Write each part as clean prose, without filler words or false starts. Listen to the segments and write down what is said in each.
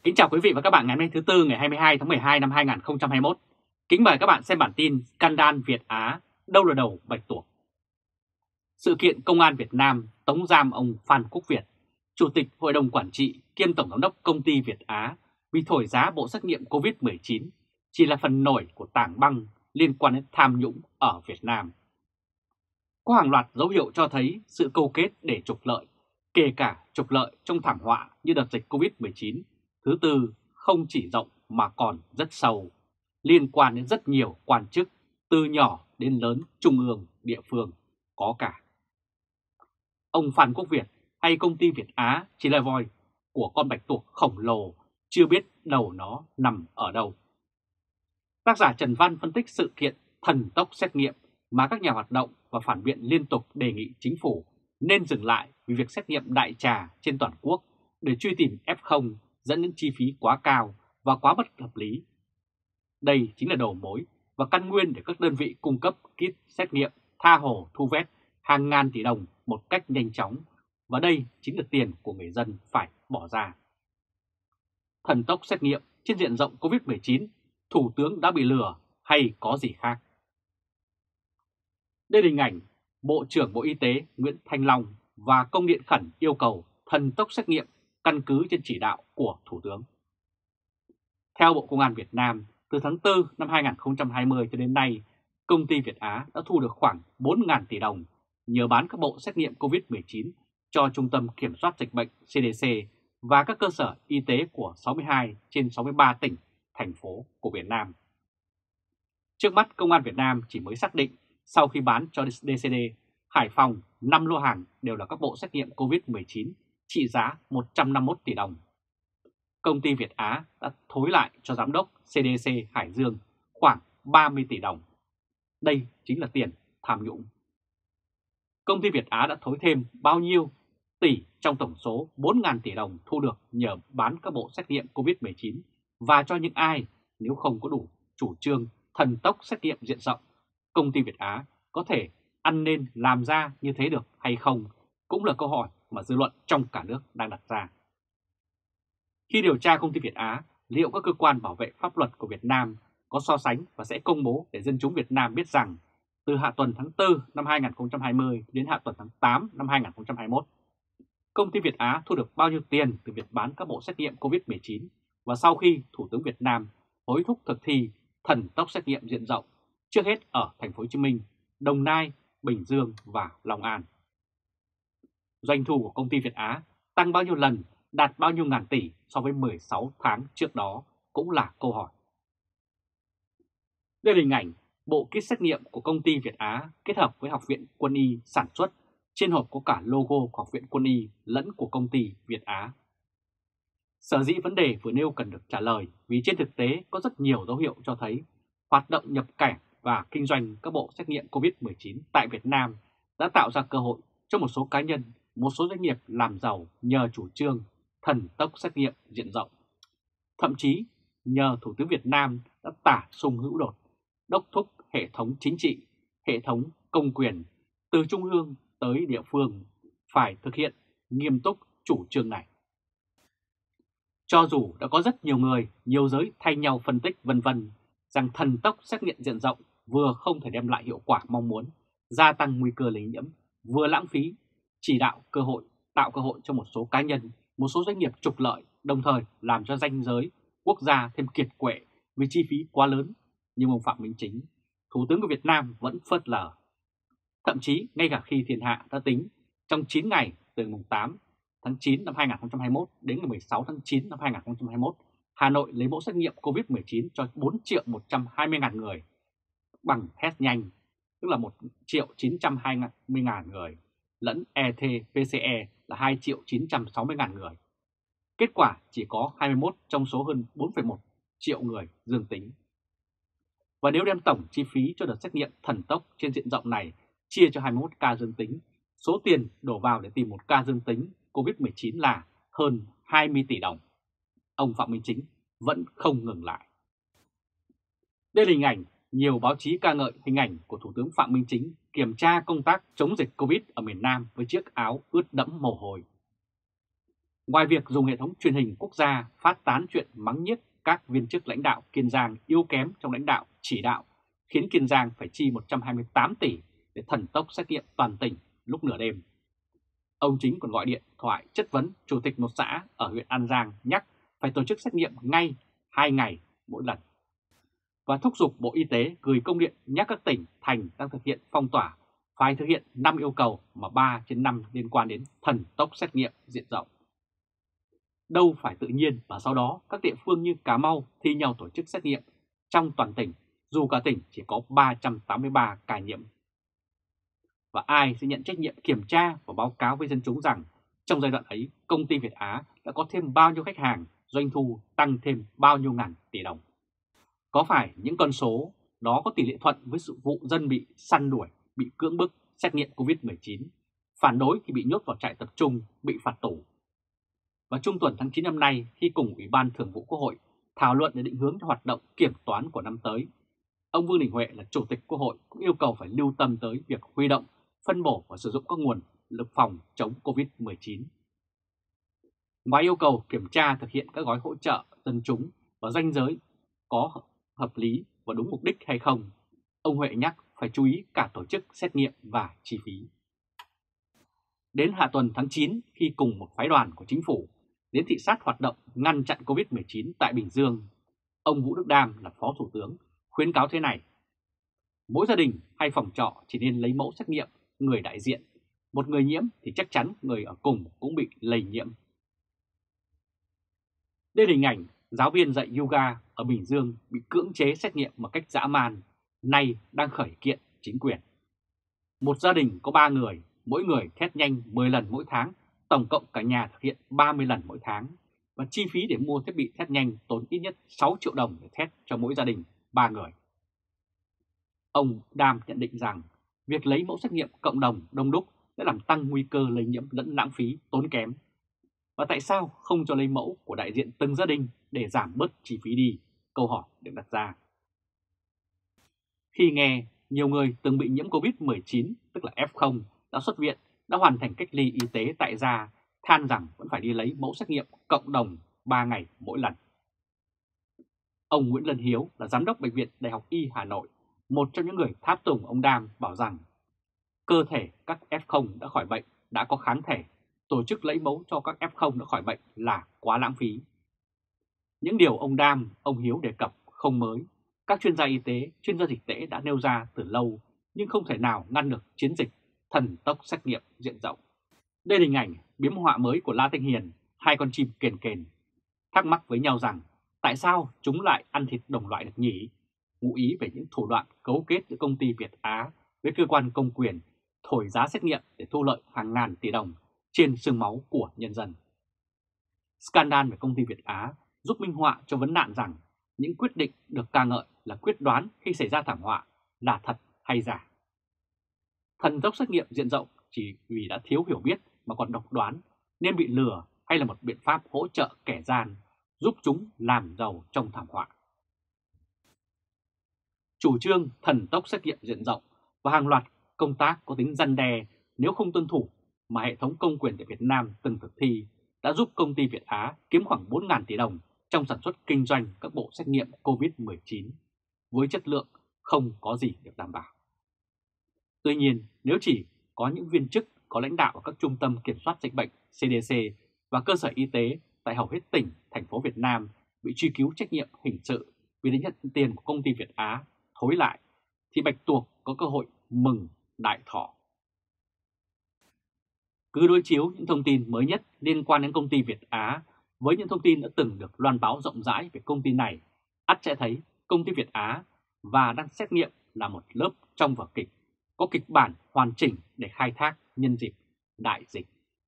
Kính chào quý vị và các bạn ngày hôm nay thứ Tư ngày 22 tháng 12 năm 2021. Kính mời các bạn xem bản tin Scandal Việt Á, đâu là đầu bạch tuộc. Sự kiện Công an Việt Nam tống giam ông Phan Quốc Việt, Chủ tịch Hội đồng Quản trị kiêm Tổng giám đốc Công ty Việt Á vì thổi giá bộ xét nghiệm COVID-19 chỉ là phần nổi của tảng băng liên quan đến tham nhũng ở Việt Nam. Có hàng loạt dấu hiệu cho thấy sự câu kết để trục lợi, kể cả trục lợi trong thảm họa như đợt dịch COVID-19 thứ tư không chỉ rộng mà còn rất sâu, liên quan đến rất nhiều quan chức từ nhỏ đến lớn, trung ương, địa phương, có cả. Ông Phan Quốc Việt hay công ty Việt Á chỉ là voi của con bạch tuộc khổng lồ, chưa biết đầu nó nằm ở đâu. Tác giả Trần Văn phân tích sự kiện thần tốc xét nghiệm mà các nhà hoạt động và phản biện liên tục đề nghị chính phủ nên dừng lại vì việc xét nghiệm đại trà trên toàn quốc để truy tìm F0 dẫn đến chi phí quá cao và quá bất hợp lý. Đây chính là đầu mối và căn nguyên để các đơn vị cung cấp kit xét nghiệm tha hồ thu vét hàng ngàn tỷ đồng một cách nhanh chóng, và đây chính là tiền của người dân phải bỏ ra. Thần tốc xét nghiệm trên diện rộng COVID-19, Thủ tướng đã bị lừa hay có gì khác? Đây là hình ảnh Bộ trưởng Bộ Y tế Nguyễn Thanh Long và công điện khẩn yêu cầu thần tốc xét nghiệm căn cứ trên chỉ đạo của Thủ tướng. Theo Bộ Công an Việt Nam, từ tháng 4 năm 2020 cho đến nay, công ty Việt Á đã thu được khoảng 4.000 tỷ đồng nhờ bán các bộ xét nghiệm COVID-19 cho Trung tâm Kiểm soát Dịch bệnh CDC và các cơ sở y tế của 62 trên 63 tỉnh, thành phố của Việt Nam. Trước mắt, Công an Việt Nam chỉ mới xác định sau khi bán cho DCD, Hải Phòng 5 lô hàng đều là các bộ xét nghiệm COVID-19 trị giá 151 tỷ đồng. Công ty Việt Á đã thối lại cho Giám đốc CDC Hải Dương khoảng 30 tỷ đồng. Đây chính là tiền tham nhũng. Công ty Việt Á đã thối thêm bao nhiêu tỷ trong tổng số 4.000 tỷ đồng thu được nhờ bán các bộ xét nghiệm COVID-19 và cho những ai nếu không có đủ chủ trương thần tốc xét nghiệm diện rộng, công ty Việt Á có thể ăn nên làm ra như thế được hay không cũng là câu hỏi mà dư luận trong cả nước đang đặt ra. Khi điều tra công ty Việt Á, liệu các cơ quan bảo vệ pháp luật của Việt Nam có so sánh và sẽ công bố để dân chúng Việt Nam biết rằng từ hạ tuần tháng 4 năm 2020 đến hạ tuần tháng 8 năm 2021, công ty Việt Á thu được bao nhiêu tiền từ việc bán các bộ xét nghiệm COVID-19 và sau khi Thủ tướng Việt Nam hối thúc thực thi thần tốc xét nghiệm diện rộng, trước hết ở thành phố Hồ Chí Minh, Đồng Nai, Bình Dương và Long An. Doanh thu của công ty Việt Á tăng bao nhiêu lần, đạt bao nhiêu ngàn tỷ so với 16 tháng trước đó cũng là câu hỏi. Đây là hình ảnh bộ kit xét nghiệm của công ty Việt Á kết hợp với Học viện Quân y sản xuất, trên hộp có cả logo của Học viện Quân y lẫn của công ty Việt Á. Sở dĩ vấn đề vừa nêu cần được trả lời vì trên thực tế có rất nhiều dấu hiệu cho thấy hoạt động nhập cảnh và kinh doanh các bộ xét nghiệm COVID-19 tại Việt Nam đã tạo ra cơ hội cho một số cá nhân, một số doanh nghiệp làm giàu nhờ chủ trương thần tốc xét nghiệm diện rộng. Thậm chí nhờ Thủ tướng Việt Nam đã tả sung hữu đột, đốc thúc hệ thống chính trị, hệ thống công quyền từ trung ương tới địa phương phải thực hiện nghiêm túc chủ trương này. Cho dù đã có rất nhiều người, nhiều giới thay nhau phân tích vân vân rằng thần tốc xét nghiệm diện rộng vừa không thể đem lại hiệu quả mong muốn, gia tăng nguy cơ lây nhiễm, vừa lãng phí, chỉ đạo cơ hội, tạo cơ hội cho một số cá nhân, một số doanh nghiệp trục lợi, đồng thời làm cho ranh giới quốc gia thêm kiệt quệ vì chi phí quá lớn, nhưng ông Phạm Minh Chính, Thủ tướng của Việt Nam vẫn phớt lờ. Thậm chí ngay cả khi thiên hạ đã tính trong 9 ngày từ mùng 8 tháng 9 năm 2021 đến ngày 16 tháng 9 năm 2021, Hà Nội lấy mẫu xét nghiệm COVID-19 cho 4.120.000 người bằng test nhanh, tức là 1.920.000 người, lẫn RT-PCR là 2.960.000 người. Kết quả chỉ có 21 trong số hơn 4,1 triệu người dương tính. Và nếu đem tổng chi phí cho đợt xét nghiệm thần tốc trên diện rộng này chia cho 21 ca dương tính, số tiền đổ vào để tìm một ca dương tính COVID-19 là hơn 20 tỷ đồng. Ông Phạm Minh Chính vẫn không ngừng lại. Đây là hình ảnh nhiều báo chí ca ngợi hình ảnh của Thủ tướng Phạm Minh Chính kiểm tra công tác chống dịch Covid ở miền Nam với chiếc áo ướt đẫm mồ hôi. Ngoài việc dùng hệ thống truyền hình quốc gia phát tán chuyện mắng nhiếc các viên chức lãnh đạo Kiên Giang yếu kém trong lãnh đạo chỉ đạo, khiến Kiên Giang phải chi 128 tỷ để thần tốc xét nghiệm toàn tỉnh lúc nửa đêm. Ông Chính còn gọi điện thoại chất vấn chủ tịch một xã ở huyện An Giang nhắc phải tổ chức xét nghiệm ngay 2 ngày mỗi lần. Và thúc giục Bộ Y tế gửi công điện nhắc các tỉnh, thành đang thực hiện phong tỏa phải thực hiện 5 yêu cầu mà 3 trên 5 liên quan đến thần tốc xét nghiệm diện rộng. Đâu phải tự nhiên và sau đó các địa phương như Cà Mau thi nhau tổ chức xét nghiệm trong toàn tỉnh, dù cả tỉnh chỉ có 383 ca nhiễm. Và ai sẽ nhận trách nhiệm kiểm tra và báo cáo với dân chúng rằng trong giai đoạn ấy công ty Việt Á đã có thêm bao nhiêu khách hàng, doanh thu tăng thêm bao nhiêu ngàn tỷ đồng? Có phải những con số đó có tỷ lệ thuận với sự vụ dân bị săn đuổi, bị cưỡng bức xét nghiệm COVID-19, phản đối thì bị nhốt vào trại tập trung, bị phạt tù? Và trung tuần tháng 9 năm nay, khi cùng Ủy ban Thường vụ Quốc hội thảo luận để định hướng cho hoạt động kiểm toán của năm tới, ông Vương Đình Huệ là Chủ tịch Quốc hội cũng yêu cầu phải lưu tâm tới việc huy động, phân bổ và sử dụng các nguồn lực phòng chống COVID-19. Ngoài yêu cầu kiểm tra thực hiện các gói hỗ trợ dân chúng và ranh giới có hợp lý và đúng mục đích hay không, ông Huệ nhắc phải chú ý cả tổ chức xét nghiệm và chi phí. Đến hạ tuần tháng 9, khi cùng một phái đoàn của chính phủ đến thị sát hoạt động ngăn chặn COVID-19 tại Bình Dương, ông Vũ Đức Đam là Phó Thủ tướng khuyến cáo thế này: mỗi gia đình hay phòng trọ chỉ nên lấy mẫu xét nghiệm người đại diện, một người nhiễm thì chắc chắn người ở cùng cũng bị lây nhiễm. Đây là hình ảnh giáo viên dạy yoga ở Bình Dương bị cưỡng chế xét nghiệm một cách dã man, nay đang khởi kiện chính quyền. Một gia đình có 3 người, mỗi người test nhanh 10 lần mỗi tháng, tổng cộng cả nhà thực hiện 30 lần mỗi tháng. Và chi phí để mua thiết bị test nhanh tốn ít nhất 6 triệu đồng để test cho mỗi gia đình 3 người. Ông Đam nhận định rằng việc lấy mẫu xét nghiệm cộng đồng đông đúc sẽ làm tăng nguy cơ lây nhiễm lẫn lãng phí tốn kém. Và tại sao không cho lấy mẫu của đại diện từng gia đình để giảm bớt chi phí đi? Câu hỏi được đặt ra. Khi nghe nhiều người từng bị nhiễm COVID-19, tức là F0, đã xuất viện, đã hoàn thành cách ly y tế tại gia, than rằng vẫn phải đi lấy mẫu xét nghiệm cộng đồng 3 ngày mỗi lần. Ông Nguyễn Lân Hiếu là Giám đốc Bệnh viện Đại học Y Hà Nội, một trong những người tháp tùng ông Đam, bảo rằng cơ thể các F0 đã khỏi bệnh, đã có kháng thể, tổ chức lấy mẫu cho các F0 đã khỏi bệnh là quá lãng phí. Những điều ông Đam, ông Hiếu đề cập không mới. Các chuyên gia y tế, chuyên gia dịch tễ đã nêu ra từ lâu, nhưng không thể nào ngăn được chiến dịch thần tốc xét nghiệm diện rộng. Đây là hình ảnh biếm họa mới của La Thanh Hiền, hai con chim kền kền, thắc mắc với nhau rằng tại sao chúng lại ăn thịt đồng loại được nhỉ? Ngụ ý về những thủ đoạn cấu kết giữa công ty Việt Á với cơ quan công quyền thổi giá xét nghiệm để thu lợi hàng ngàn tỷ đồng trên xương máu của nhân dân. Scandal về công ty Việt Á giúp minh họa cho vấn nạn rằng những quyết định được ca ngợi là quyết đoán khi xảy ra thảm họa là thật hay giả. Thần tốc xét nghiệm diện rộng chỉ vì đã thiếu hiểu biết mà còn độc đoán nên bị lừa, hay là một biện pháp hỗ trợ kẻ gian giúp chúng làm giàu trong thảm họa? Chủ trương thần tốc xét nghiệm diện rộng và hàng loạt công tác có tính răn đe nếu không tuân thủ mà hệ thống công quyền tại Việt Nam từng thực thi đã giúp công ty Việt Á kiếm khoảng 4.000 tỷ đồng trong sản xuất kinh doanh các bộ xét nghiệm COVID-19 với chất lượng không có gì được đảm bảo. Tuy nhiên, nếu chỉ có những viên chức có lãnh đạo ở các trung tâm kiểm soát dịch bệnh CDC và cơ sở y tế tại hầu hết tỉnh, thành phố Việt Nam bị truy cứu trách nhiệm hình sự vì đã nhận tiền của công ty Việt Á thối lại, thì bạch tuộc có cơ hội mừng đại thọ. Cứ đối chiếu những thông tin mới nhất liên quan đến công ty Việt Á với những thông tin đã từng được loan báo rộng rãi về công ty này, ắt sẽ thấy công ty Việt Á và đang xét nghiệm là một lớp trong vở kịch, có kịch bản hoàn chỉnh để khai thác nhân dịp đại dịch.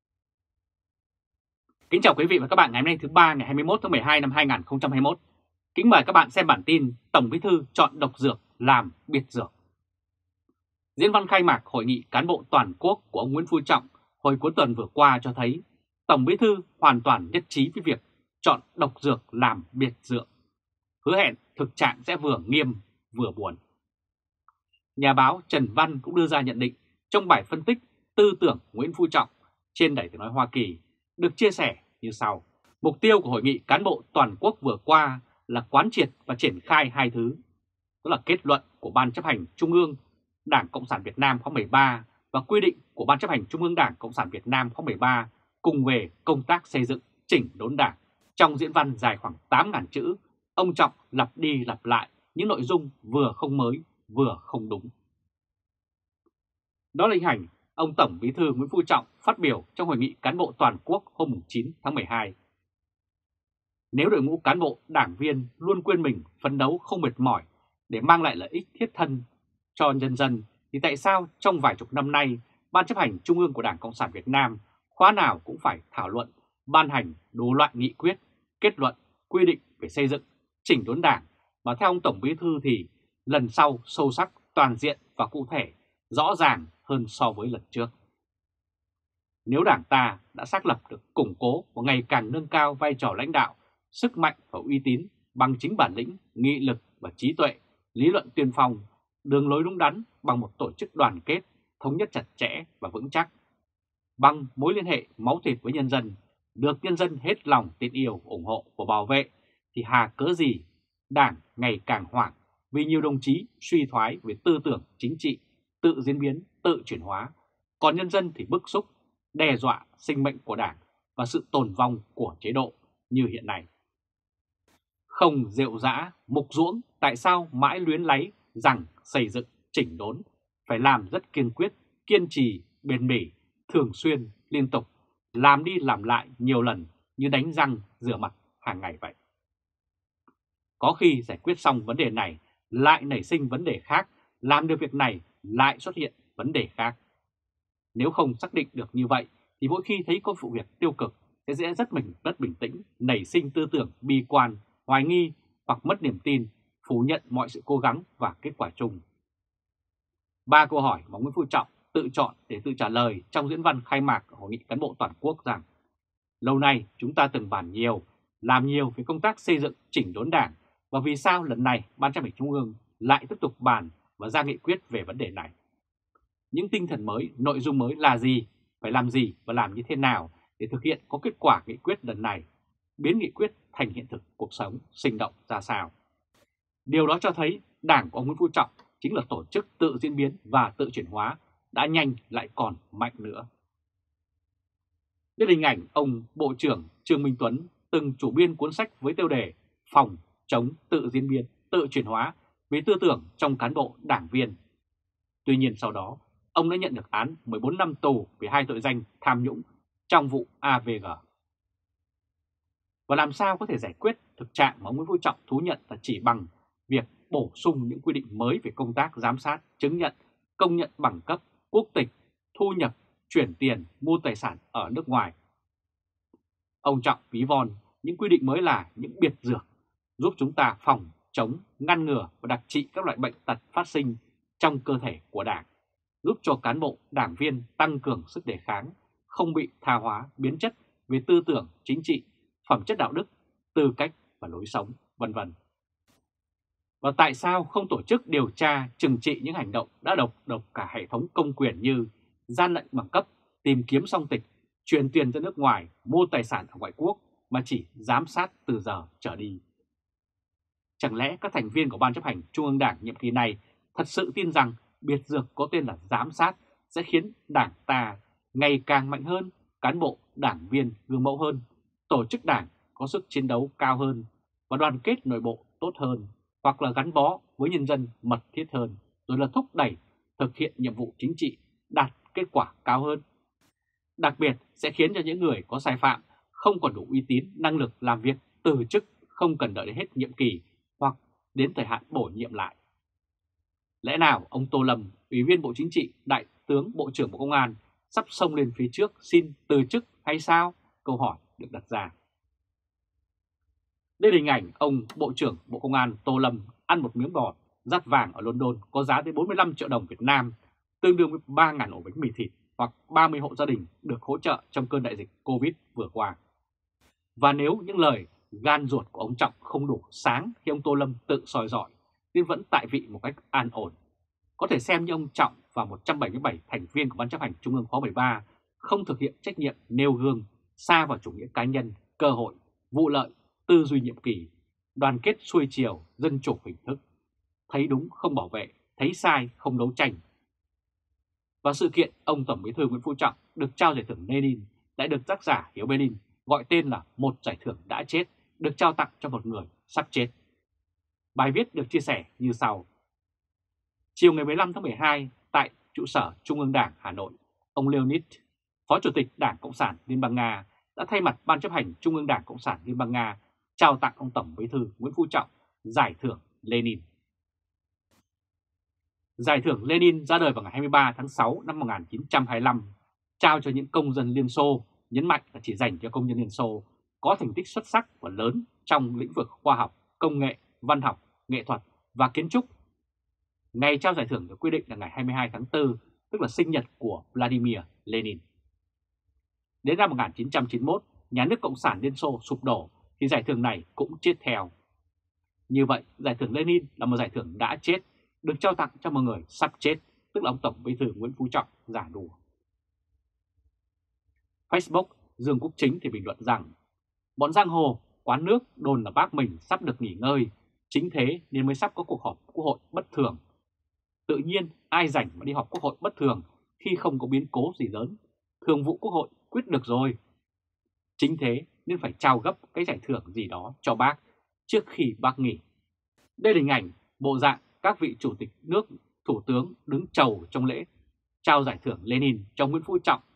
Kính chào quý vị và các bạn ngày hôm nay thứ Ba ngày 21 tháng 12 năm 2021. Kính mời các bạn xem bản tin Tổng Bí thư chọn độc dược làm biệt dược. Diễn văn khai mạc hội nghị cán bộ toàn quốc của ông Nguyễn Phú Trọng hồi cuối tuần vừa qua cho thấy Tổng Bí thư hoàn toàn nhất trí với việc chọn độc dược làm biệt dược, hứa hẹn thực trạng sẽ vừa nghiêm vừa buồn. Nhà báo Trần Văn cũng đưa ra nhận định trong bài phân tích tư tưởng Nguyễn Phú Trọng trên Đài Tiếng nói Hoa Kỳ được chia sẻ như sau. Mục tiêu của Hội nghị cán bộ toàn quốc vừa qua là quán triệt và triển khai hai thứ, đó là kết luận của Ban chấp hành Trung ương Đảng Cộng sản Việt Nam khóa 13 và quy định của Ban chấp hành Trung ương Đảng Cộng sản Việt Nam khóa 13 cùng về công tác xây dựng chỉnh đốn Đảng. Trong diễn văn dài khoảng 8.000 chữ, ông Trọng lặp đi lặp lại những nội dung vừa không mới vừa không đúng. Đó là hình ảnh ông Tổng Bí thư Nguyễn Phú Trọng phát biểu trong Hội nghị cán bộ toàn quốc hôm 9 tháng 12. Nếu đội ngũ cán bộ, đảng viên luôn quên mình phấn đấu không mệt mỏi để mang lại lợi ích thiết thân cho nhân dân, thì tại sao trong vài chục năm nay, Ban chấp hành Trung ương của Đảng Cộng sản Việt Nam khóa nào cũng phải thảo luận, ban hành đủ loại nghị quyết, kết luận, quy định về xây dựng, chỉnh đốn Đảng, mà theo ông Tổng Bí thư thì lần sau sâu sắc, toàn diện và cụ thể, rõ ràng hơn so với lần trước. Nếu Đảng ta đã xác lập được củng cố và ngày càng nâng cao vai trò lãnh đạo, sức mạnh và uy tín bằng chính bản lĩnh, nghị lực và trí tuệ, lý luận tiên phong, đường lối đúng đắn bằng một tổ chức đoàn kết, thống nhất chặt chẽ và vững chắc, bằng mối liên hệ máu thịt với nhân dân, được nhân dân hết lòng tin yêu, ủng hộ và bảo vệ, thì hà cớ gì Đảng ngày càng hoảng vì nhiều đồng chí suy thoái về tư tưởng chính trị, tự diễn biến, tự chuyển hóa, còn nhân dân thì bức xúc, đe dọa sinh mệnh của Đảng và sự tồn vong của chế độ như hiện nay. Không rệu rã, mục ruỗng, tại sao mãi luyến láy rằng xây dựng, chỉnh đốn, phải làm rất kiên quyết, kiên trì, bền bỉ, thường xuyên, liên tục, làm đi làm lại nhiều lần như đánh răng, rửa mặt hàng ngày vậy. Có khi giải quyết xong vấn đề này, lại nảy sinh vấn đề khác, làm được việc này, lại xuất hiện vấn đề khác. Nếu không xác định được như vậy, thì mỗi khi thấy có vụ việc tiêu cực, sẽ rất bình tĩnh, nảy sinh tư tưởng bi quan, hoài nghi hoặc mất niềm tin, phủ nhận mọi sự cố gắng và kết quả chung. 3 câu hỏi mà Nguyễn Phú Trọng tự chọn để tự trả lời trong diễn văn khai mạc Hội nghị cán bộ toàn quốc rằng: lâu nay chúng ta từng bàn nhiều, làm nhiều về công tác xây dựng chỉnh đốn Đảng, và vì sao lần này Ban chấp hành Trung ương lại tiếp tục bàn và ra nghị quyết về vấn đề này? Những tinh thần mới, nội dung mới là gì, phải làm gì và làm như thế nào để thực hiện có kết quả nghị quyết lần này, biến nghị quyết thành hiện thực cuộc sống sinh động ra sao? Điều đó cho thấy Đảng của ông Nguyễn Phú Trọng chính là tổ chức tự diễn biến và tự chuyển hóa, đã nhanh lại còn mạnh nữa. Đây là hình ảnh ông Bộ trưởng Trương Minh Tuấn, từng chủ biên cuốn sách với tiêu đề Phòng chống tự diễn biến, tự chuyển hóa về tư tưởng trong cán bộ đảng viên. Tuy nhiên sau đó, ông đã nhận được án 14 năm tù về 2 tội danh tham nhũng trong vụ AVG. Và làm sao có thể giải quyết thực trạng mà ông Nguyễn Phú Trọng thú nhận là chỉ bằng việc bổ sung những quy định mới về công tác giám sát, chứng nhận, công nhận bằng cấp, quốc tịch, thu nhập, chuyển tiền, mua tài sản ở nước ngoài. Ông Trọng ví von những quy định mới là những biệt dược giúp chúng ta phòng, chống, ngăn ngừa và đặc trị các loại bệnh tật phát sinh trong cơ thể của Đảng, giúp cho cán bộ, đảng viên tăng cường sức đề kháng, không bị tha hóa, biến chất về tư tưởng, chính trị, phẩm chất đạo đức, tư cách và lối sống, vân vân. Và tại sao không tổ chức điều tra, trừng trị những hành động đã độc cả hệ thống công quyền như gian lận bằng cấp, tìm kiếm song tịch, truyền tiền ra nước ngoài, mua tài sản ở ngoại quốc, mà chỉ giám sát từ giờ trở đi? Chẳng lẽ các thành viên của Ban chấp hành Trung ương Đảng nhiệm kỳ này thật sự tin rằng biệt dược có tên là giám sát sẽ khiến Đảng ta ngày càng mạnh hơn, cán bộ, đảng viên gương mẫu hơn, tổ chức Đảng có sức chiến đấu cao hơn và đoàn kết nội bộ tốt hơn, hoặc là gắn bó với nhân dân mật thiết hơn, rồi là thúc đẩy thực hiện nhiệm vụ chính trị đạt kết quả cao hơn? Đặc biệt sẽ khiến cho những người có sai phạm không còn đủ uy tín, năng lực làm việc, từ chức không cần đợi đến hết nhiệm kỳ hoặc đến thời hạn bổ nhiệm lại. Lẽ nào ông Tô Lâm, Ủy viên Bộ Chính trị, Đại tướng Bộ trưởng Bộ Công an sắp xông lên phía trước xin từ chức hay sao? Câu hỏi được đặt ra. Đây là hình ảnh ông Bộ trưởng Bộ Công an Tô Lâm ăn một miếng bò dát vàng ở London có giá tới 45 triệu đồng Việt Nam, tương đương với 3.000 ổ bánh mì thịt hoặc 30 hộ gia đình được hỗ trợ trong cơn đại dịch Covid vừa qua. Và nếu những lời gan ruột của ông Trọng không đủ sáng khi ông Tô Lâm tự soi dọi, nên vẫn tại vị một cách an ổn, có thể xem như ông Trọng và 177 thành viên của Ban chấp hành Trung ương khóa 13 không thực hiện trách nhiệm nêu gương sa vào chủ nghĩa cá nhân, cơ hội, vụ lợi, tư duy nhiệm kỳ, đoàn kết xuôi chiều, dân chủ hình thức, thấy đúng không bảo vệ, thấy sai không đấu tranh. Và sự kiện ông Tổng Bí thư Nguyễn Phú Trọng được trao giải thưởng Lenin lại được tác giả Hiếu Berlin gọi tên là một giải thưởng đã chết, được trao tặng cho một người sắp chết. Bài viết được chia sẻ như sau. Chiều ngày 15 tháng 12 tại trụ sở Trung ương Đảng Hà Nội, ông Leonid, Phó Chủ tịch Đảng Cộng sản Liên bang Nga đã thay mặt Ban chấp hành Trung ương Đảng Cộng sản Liên bang Nga trao tặng ông Tổng Bí thư Nguyễn Phú Trọng giải thưởng Lenin. Giải thưởng Lenin ra đời vào ngày 23 tháng 6 năm 1925, trao cho những công dân Liên Xô, nhấn mạnh là chỉ dành cho công nhân Liên Xô có thành tích xuất sắc và lớn trong lĩnh vực khoa học, công nghệ, văn học, nghệ thuật và kiến trúc. Ngày trao giải thưởng được quy định là ngày 22 tháng 4, tức là sinh nhật của Vladimir Lenin. Đến năm 1991, nhà nước Cộng sản Liên Xô sụp đổ thì giải thưởng này cũng chết theo. Như vậy, giải thưởng Lenin là một giải thưởng đã chết, được trao tặng cho một người sắp chết, tức là ông Tổng Bí thư Nguyễn Phú Trọng giả đùa. Facebook, Dương Quốc Chính thì bình luận rằng, bọn giang hồ, quán nước đồn là bác mình sắp được nghỉ ngơi, chính thế nên mới sắp có cuộc họp quốc hội bất thường. Tự nhiên ai rảnh mà đi họp quốc hội bất thường khi không có biến cố gì lớn, thường vụ quốc hội quyết được rồi. Chính thế nên phải trao gấp cái giải thưởng gì đó cho bác trước khi bác nghỉ. Đây là hình ảnh bộ dạng các vị chủ tịch nước, thủ tướng đứng chầu trong lễ trao giải thưởng Lenin cho Nguyễn Phú Trọng.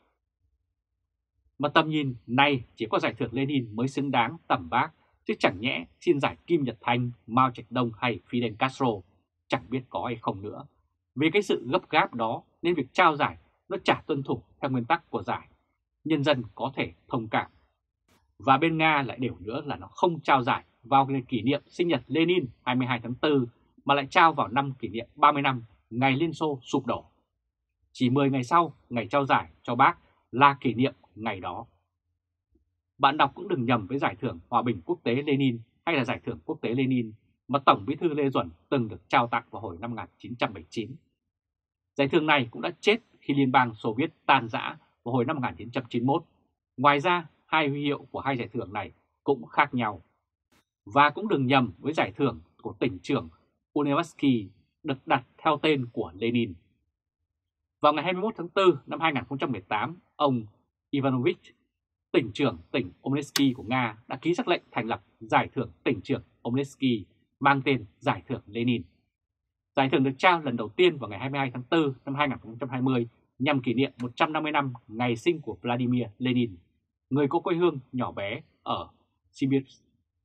Mà tầm nhìn này chỉ có giải thưởng Lenin mới xứng đáng tầm bác, chứ chẳng nhẽ xin giải Kim Nhật Thanh, Mao Trạch Đông hay Fidel Castro, chẳng biết có hay không nữa. Vì cái sự gấp gáp đó nên việc trao giải nó chả tuân thủ theo nguyên tắc của giải, nhân dân có thể thông cảm. Và bên Nga lại đều nữa là nó không trao giải vào ngày kỷ niệm sinh nhật Lenin 22 tháng 4 mà lại trao vào năm kỷ niệm 30 năm ngày Liên Xô sụp đổ. Chỉ 10 ngày sau, ngày trao giải cho bác là kỷ niệm ngày đó. Bạn đọc cũng đừng nhầm với giải thưởng Hòa bình quốc tế Lenin hay là giải thưởng quốc tế Lenin mà Tổng Bí thư Lê Duẩn từng được trao tặng vào hồi năm 1979. Giải thưởng này cũng đã chết khi Liên bang Xô Viết tan rã vào hồi năm 1991. Ngoài ra, hai huy hiệu của hai giải thưởng này cũng khác nhau. Và cũng đừng nhầm với giải thưởng của tỉnh trưởng Unevsky được đặt theo tên của Lenin. Vào ngày 21 tháng 4 năm 2018, ông Ivanovich, tỉnh trưởng tỉnh Omelsky của Nga đã ký sắc lệnh thành lập giải thưởng tỉnh trưởng Omelsky mang tên Giải thưởng Lenin. Giải thưởng được trao lần đầu tiên vào ngày 22 tháng 4 năm 2020 nhằm kỷ niệm 150 năm ngày sinh của Vladimir Lenin, người có quê hương nhỏ bé ở Siberia.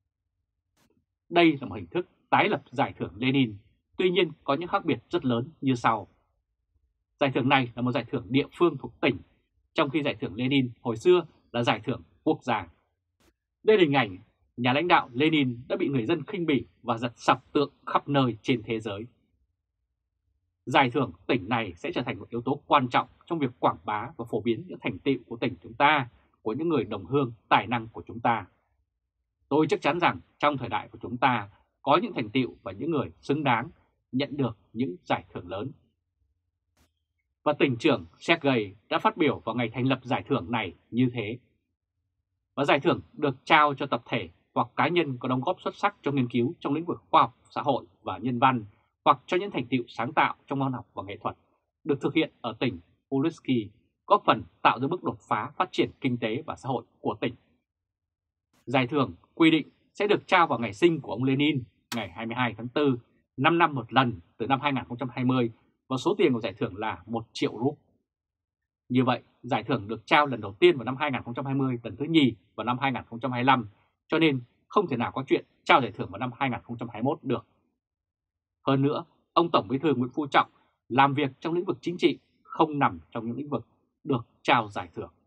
Đây là một hình thức tái lập giải thưởng Lenin, tuy nhiên có những khác biệt rất lớn như sau. Giải thưởng này là một giải thưởng địa phương thuộc tỉnh, trong khi giải thưởng Lenin hồi xưa là giải thưởng quốc gia. Đây là hình ảnh nhà lãnh đạo Lenin đã bị người dân khinh bỉ và giật sập tượng khắp nơi trên thế giới. Giải thưởng tỉnh này sẽ trở thành một yếu tố quan trọng trong việc quảng bá và phổ biến những thành tựu của tỉnh chúng ta, của những người đồng hương tài năng của chúng ta. Tôi chắc chắn rằng trong thời đại của chúng ta có những thành tựu và những người xứng đáng nhận được những giải thưởng lớn. Và tỉnh trưởng Sergei đã phát biểu vào ngày thành lập giải thưởng này như thế. Và giải thưởng được trao cho tập thể hoặc cá nhân có đóng góp xuất sắc trong nghiên cứu trong lĩnh vực khoa học, xã hội và nhân văn, hoặc cho những thành tựu sáng tạo trong văn học và nghệ thuật, được thực hiện ở tỉnh Polski, góp phần tạo ra bước đột phá phát triển kinh tế và xã hội của tỉnh. Giải thưởng quy định sẽ được trao vào ngày sinh của ông Lenin, ngày 22 tháng 4, 5 năm một lần từ năm 2020, và số tiền của giải thưởng là 1 triệu rúp. Như vậy, giải thưởng được trao lần đầu tiên vào năm 2020, lần thứ nhì vào năm 2025, cho nên không thể nào có chuyện trao giải thưởng vào năm 2021 được. Hơn nữa, ông Tổng Bí thư Nguyễn Phú Trọng làm việc trong lĩnh vực chính trị, không nằm trong những lĩnh vực được trao giải thưởng.